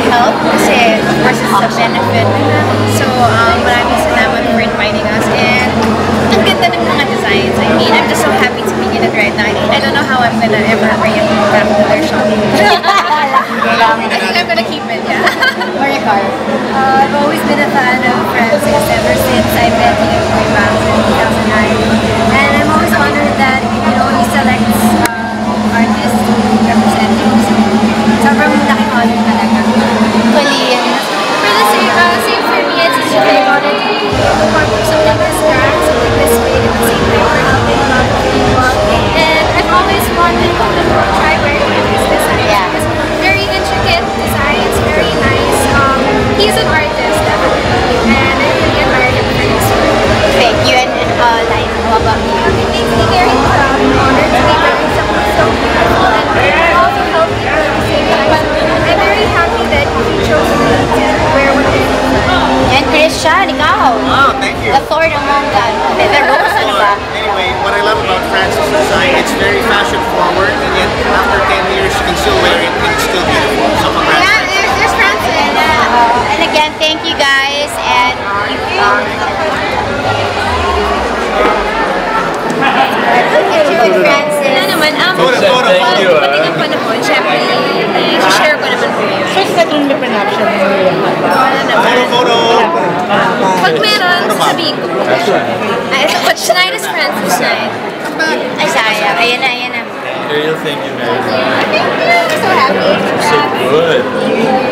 help kasi of course it's a benefit. So maraming salamat for inviting us and ang ganda ng mga designs. I mean, I'm just so happy to be in it right now. I don't know how I'm gonna ever bring it back to their shop. I think I'm gonna keep it, yeah. Maricar. I've always been a fan of Francis ever since I met him way back in 2009. And I'm always honored that, you know, he selects artists to represent him. So, sobrang laking honor talaga. Coleen. For the same for me, it's just really honored to be part of something this grand, something this big, at the same time we're helping a lot of people. And I've always wanted to try wearing his design. Yeah. It's very intricate designs, very nice. He's an artist, definitely, and I really admire him for his work. Thank you. And Liza, how about you? It makes me very proud and honored to be wearing something so beautiful and also healthy at the same time. I'm very happy that he chose me to wear what he's done. And Christian, ikaw. Oh, thank you. The thorn among the rose, ano ba? Anyway, what I love about Francis' design, it's very fashion forward, and yet after 10 years, you can still wear it and it's still beautiful. So congrats. Yeah, there's Francis. And again, thank you guys. And with Francis. Wala naman, Thank you. pagdating ang panahon, syempre, i-share ko naman po yun. So, is that yung may production mo yun? Wala naman. Photo. Pag meron, sasabihin ko po. But tonight is Francis night. Ay, sayang. Ayan na. Karylle, thank you very much. I'm so happy. So good.